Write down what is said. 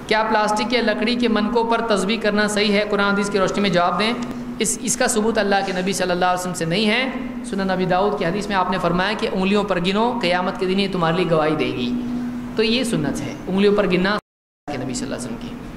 क्या प्लास्टिक या लकड़ी के मनकों पर तस्बीह करना सही है? कुरान हदीस की रोशनी में जवाब दें। इसका सबूत अल्लाह के नबी सल्लल्लाहु अलैहि वसल्लम से नहीं है। सुनन नबी दाऊद की हदीस में आपने फरमाया कि उंगलियों पर गिनो, क़यामत के दिन ये तुम्हारे लिए गवाही देगी। तो ये सुन्नत है, उंगलियों पर गिनना के नबी सल्लल्लाहु अलैहि वसल्लम की।